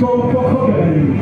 jsou pochopení.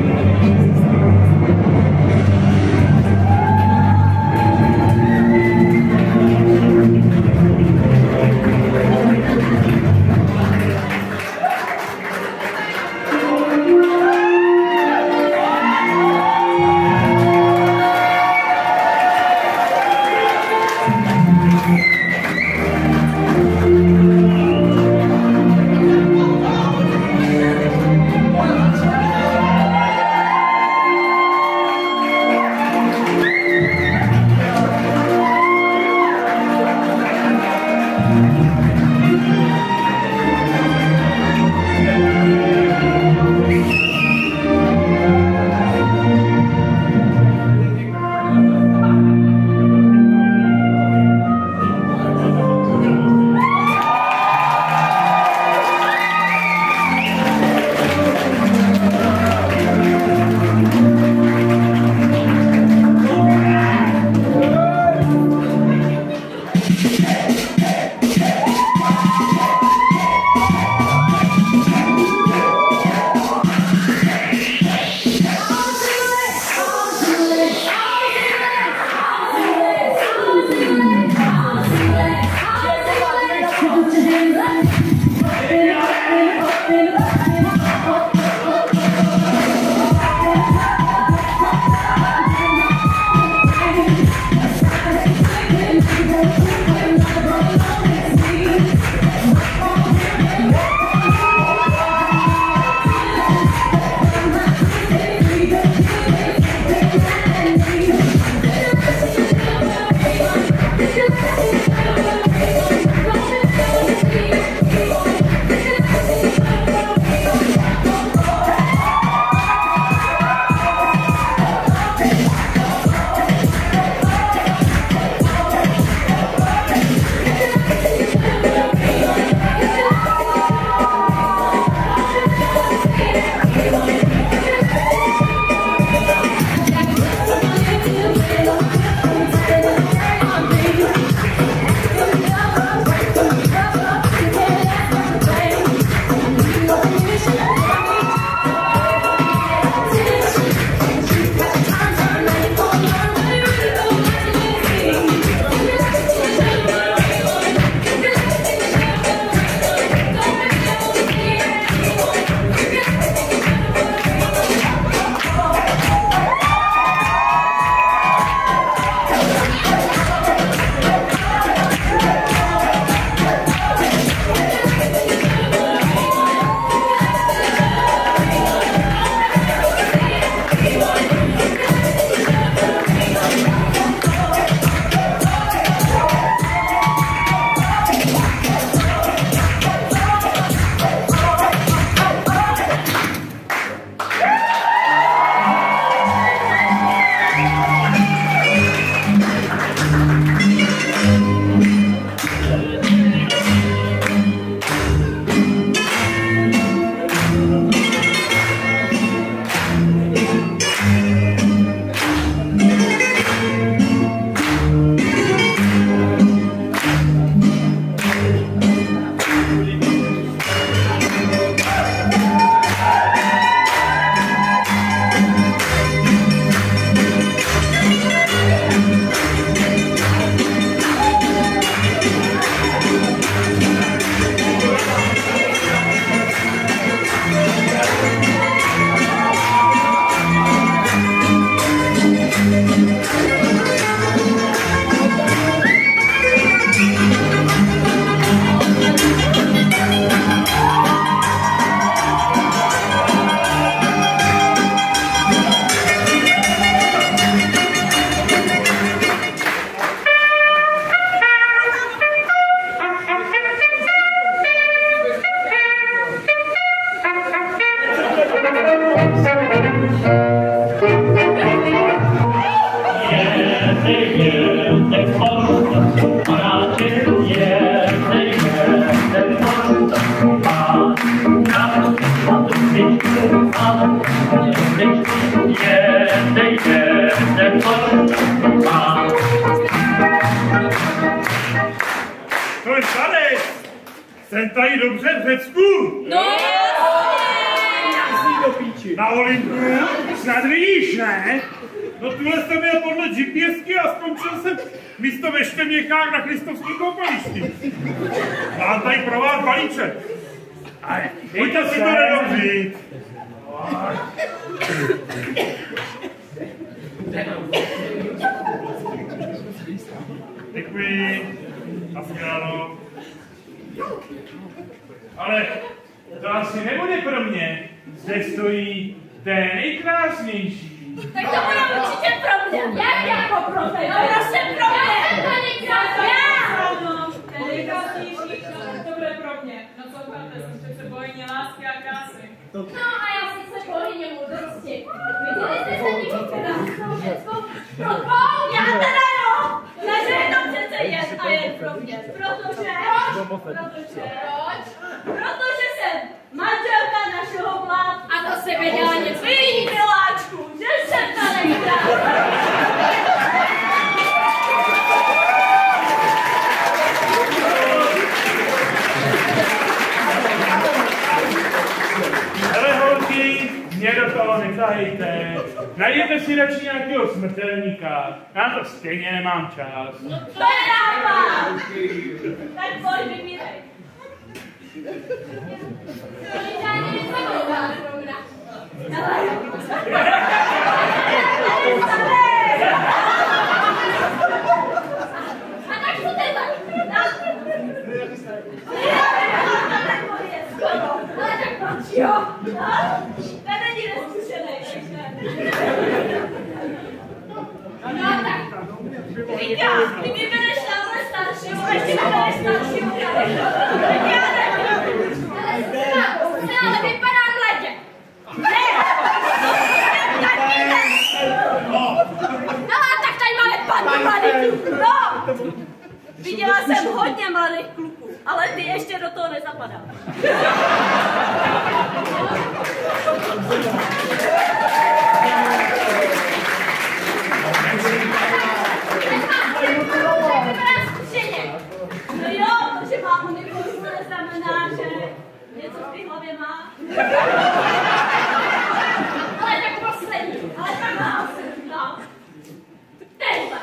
Jsem tady dobře v Řecku? No! Na Olympu? Snad vidíš, ne? No tuhle jsem měl podle GPSky a skončil jsem místo ve Štěměkách na Christovský koupališti. Mám tady pro vás balíček. Pojďte si to nedobřít. Děkuji. Naschledanou. Ale to asi nebude pro mě. Zde stojí ten nejkrásnější. Tak to bude určitě pro mě. Jak jako pro tebe? No prostě pro mě. To nejkrásnější. Ano, ten nejkrásnější. To bude pro mě. No co cháte, jsem přece bohyně lásky a krásy. No a já jsem se bohyně moudrosti. Viděli jste se někdy krásnou ženskou? Pro tvou? Já teda jo. Takže je to přece jen a jen pro mě. Protože? Protože jsem manželka našeho vlád a to se věděla něco jiný, miláčku, že jsem ta nejkrásná. Hele holky, mě do toho nezahejte. Najděte si radši nějakého smrtelníka. Já to stejně nemám čas. No to je nápad. Tak pojď, vymírej. A tak to teda. Ale tak proč jo? To není neskušenej. No a tak. Říkám, ty mi bereš tamhle staršího, a ještě bereš staršího, tak já nevím. Ale vypadá mladě. Ne! Taky ne! No a tak tady máme pannu mladých kluků, no! Viděla jsem hodně mladých kluků, ale ty ještě do toho nezapadá. No jo, to, že má uniformu, neznamená, že něco v té hlavě má. Ale tak poslední, ale tak má se, no. Tenhle.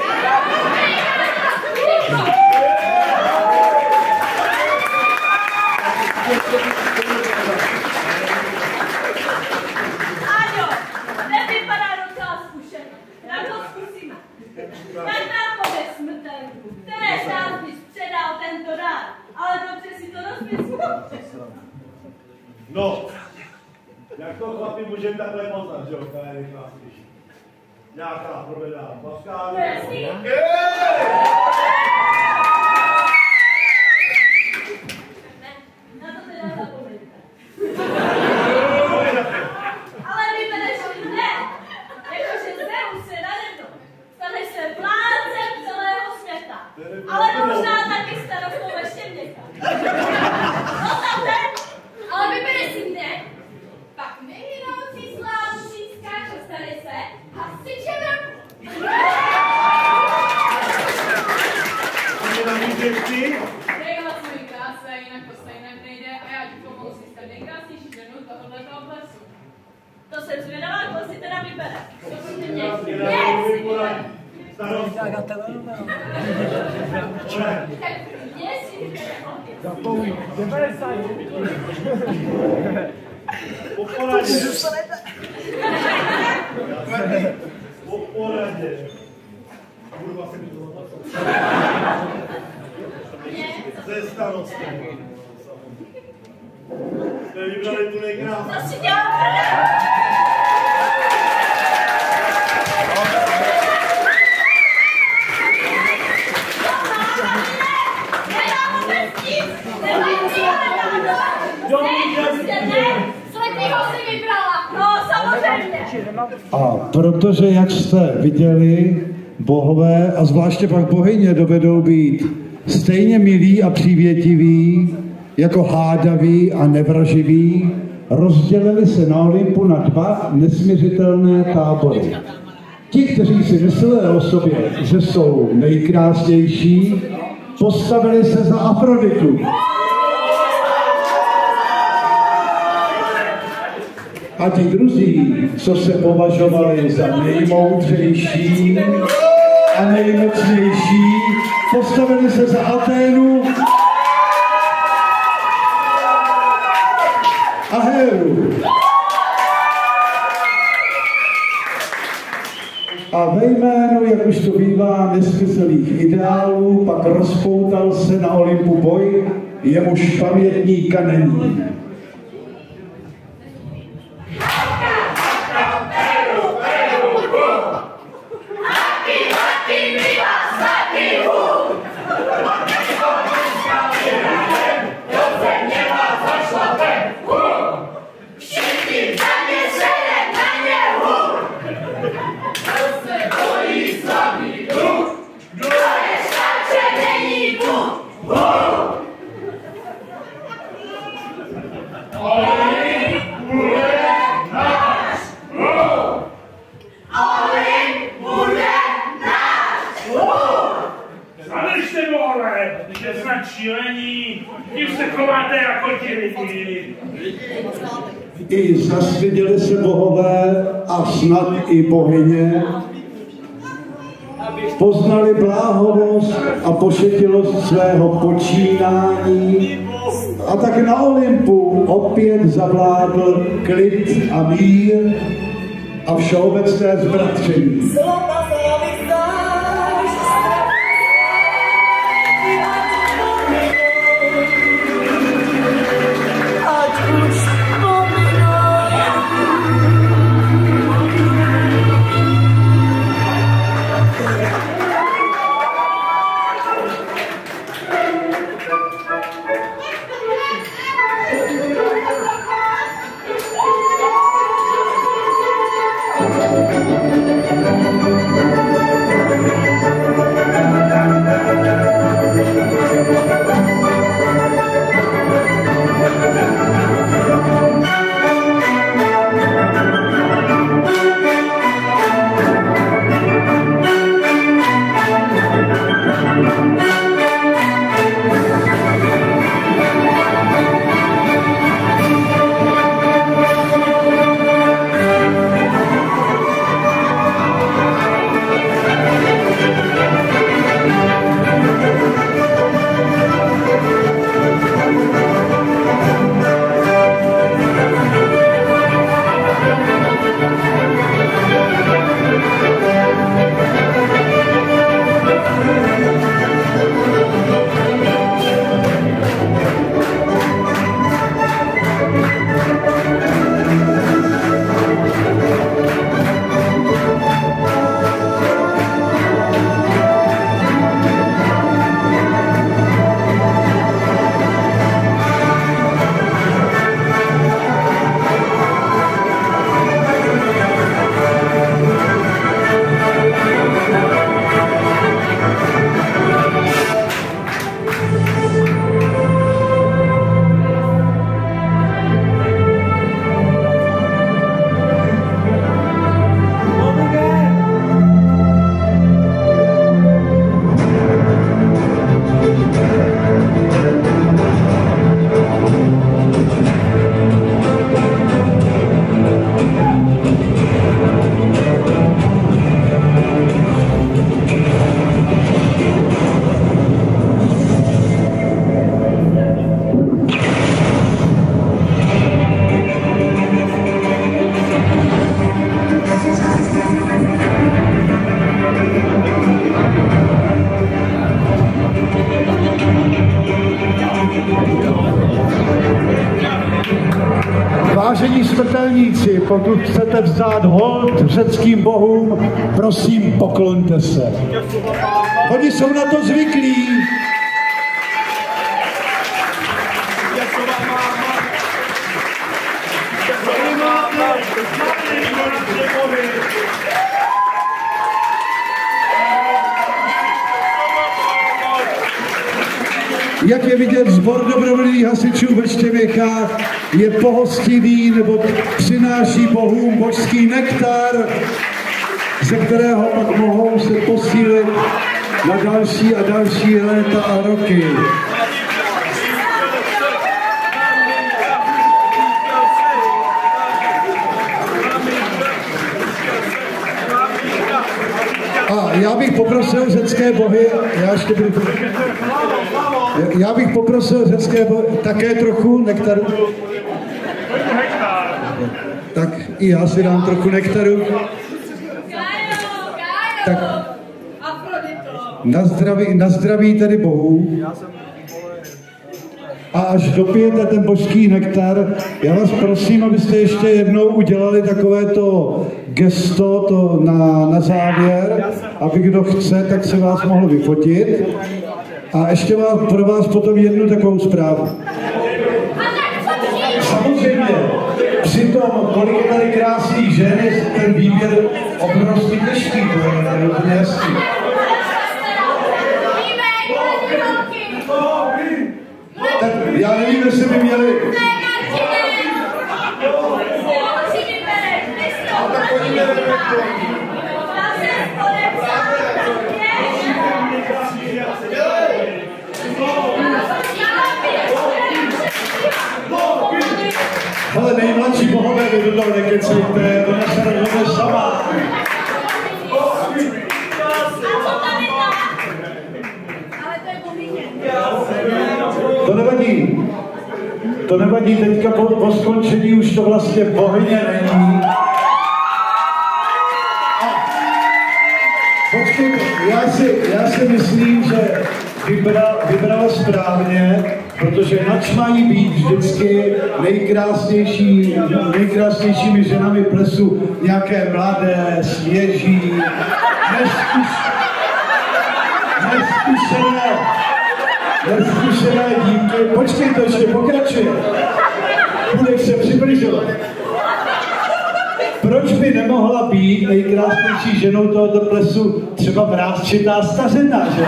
Áďo, nevypadá docela zkušeně. Tak to zkusíme. Tak nám pověz smrtelníku, které z nás bys předal tento dár, ale dobře si to rozmyslel. No, jak to chlapi můžeme takhle poznat, že jo, to je nejkrásnější. Nějaká provedá paskání. Jasný. Na to teda zapomeňte. Ale vybereš ne. Jakože Zeus se nademno. Staneš se vládcem celého světa. Ale možná taky starostou ve Štěměkách. No tam ten. Ale vybereš si mě. Pak nehynoucí slávucí skáče stanice a syče vrchu. Nejhle svojí kráse, jinak to stejně nejde a já ti pomohu si jste nejkrásnější ženu z tohoto plesu. To jsem zvědavá, kdo si teda vybere. To si mě Po poradě. Kurva se mi to ze starosty. Jsme vybrali tu nejkrásnější. Co si dělá prdel? A protože, jak jste viděli, bohové a zvláště pak bohyně dovedou být stejně milí a přívětiví, jako hádaví a nevraživí, rozdělili se na Olympu na dva nesměřitelné tábory. Ti, kteří si mysleli o sobě, že jsou nejkrásnější, postavili se za Afroditu. A ti druzí, co se považovali za nejmoudřejší a nejmocnější, postavili se za Aténu a Héru. A ve jménu, jak už to bývá, nesmyslných ideálů, pak rozpoutal se na Olympu boj, jemuž pamětníka není. I zastyděli se bohové a snad i bohyně, poznali bláhovost a pošetilost svého počínání a tak na Olympu opět zavládl klid a mír a všeobecné zbratření. Vážení smrtelníci, pokud chcete vzdát hold řeckým bohům, prosím, pokloňte se. Oni jsou na to zvyklí. Jak je vidět, sbor dobrovolných hasičů ve Štěvěkách je pohostinný, nebo přináší bohům božský nektar, ze kterého pak mohou se posílit na další a další léta a roky. A já bych poprosil řecké bohy, já bych poprosil řecké bohy, také trochu nektaru. Tak i já si dám trochu nektaru. Tak na zdraví tedy bohů. A až dopijete ten božský nektar, já vás prosím, abyste ještě jednou udělali takovéto gesto to na závěr, aby kdo chce, tak se vás mohl vyfotit. A ještě mám pro vás potom jednu takovou zprávu. Samozřejmě, přitom, kolik je tady krásných žen, je ten výběr obrovský těžký, to je úplně jasný. Tak já nevím, jestli by měli... Hele, nejmladší bohové, vy do toho nekecejte, to se rozhodne sama. To nevadí, teďka po skončení už to vlastně bohyně není. Počkejte, já si myslím, že vybrala správně, protože nač mají být vždycky nejkrásnějšími ženami plesu nějaké mladé, svěží, neskušené dívky. Počkej, to ještě pokračuje. Budeš se přibližovat. Proč by nemohla být nejkrásnější ženou tohoto plesu třeba mrázčitá stařena, že?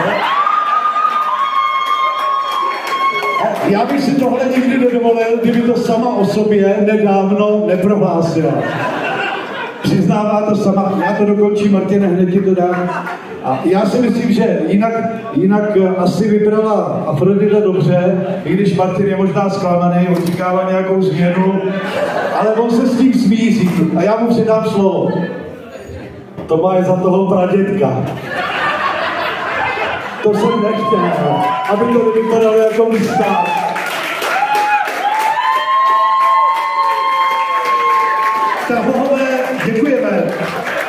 Já bych si tohle nikdy nedovolil, kdyby to sama o sobě nedávno neprohlásila. Přiznává to sama, já to dokončím, Martine, hned ti to dám. A já si myslím, že jinak asi vybrala Afrodita dobře, i když Martin je možná zklamaný, očekává nějakou změnu, ale on se s tím smíří a já mu přidám slovo. To má za toho pradětka. To jsem nechtěl, aby to nevypadalo jako listá. Tak bohové, děkujeme.